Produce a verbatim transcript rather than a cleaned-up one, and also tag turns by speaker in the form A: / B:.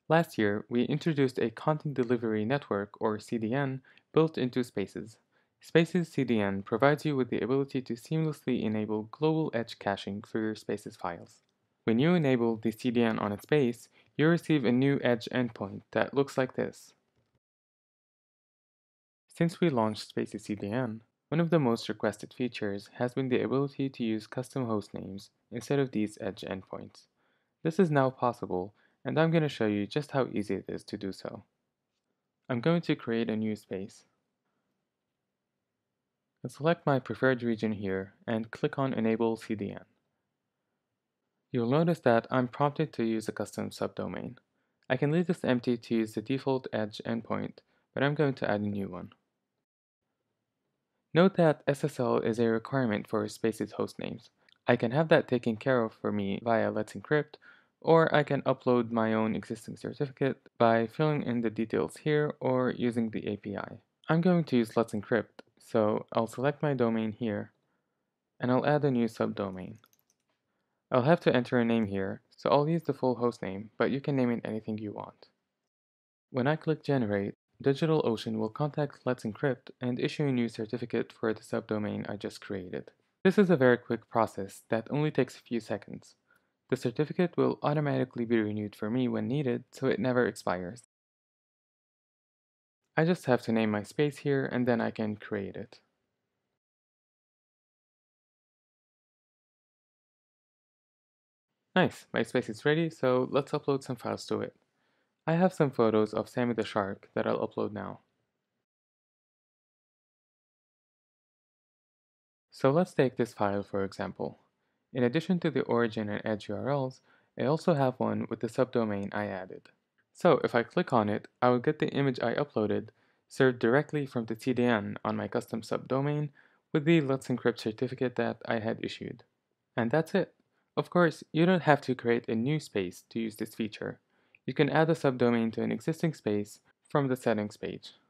A: Last year, we introduced a content delivery network, or C D N, built into Spaces. Spaces C D N provides you with the ability to seamlessly enable global edge caching for your Spaces files. When you enable the C D N on a space, you receive a new edge endpoint that looks like this. Since we launched Spaces C D N, one of the most requested features has been the ability to use custom hostnames instead of these edge endpoints. This is now possible, and I'm going to show you just how easy it is to do so. I'm going to create a new space. I'll select my preferred region here and click on Enable C D N. You'll notice that I'm prompted to use a custom subdomain. I can leave this empty to use the default edge endpoint, but I'm going to add a new one. Note that S S L is a requirement for Spaces hostnames. I can have that taken care of for me via Let's Encrypt, or I can upload my own existing certificate by filling in the details here or using the A P I. I'm going to use Let's Encrypt, so I'll select my domain here, and I'll add a new subdomain. I'll have to enter a name here, so I'll use the full hostname, but you can name it anything you want. When I click Generate, DigitalOcean will contact Let's Encrypt and issue a new certificate for the subdomain I just created. This is a very quick process that only takes a few seconds. The certificate will automatically be renewed for me when needed, so it never expires. I just have to name my space here, and then I can create it. Nice, my space is ready, so let's upload some files to it. I have some photos of Sammy the shark that I'll upload now. So let's take this file for example. In addition to the origin and edge U R Ls, I also have one with the subdomain I added. So if I click on it, I will get the image I uploaded served directly from the C D N on my custom subdomain with the Let's Encrypt certificate that I had issued. And that's it. Of course, you don't have to create a new space to use this feature. You can add a subdomain to an existing space from the settings page.